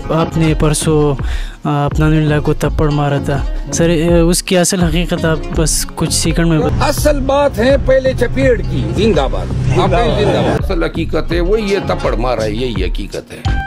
आपने परसों अपना नुल्ला को थप्पड़ मारा था सर, उसकी असल हकीकत आप बस कुछ सेकंड में असल बात है पहले चपेट की। जिंदाबाद, जिंदाबाद। असल हकीकत है वही, ये थप्पड़ मारा है, यही हकीकत है।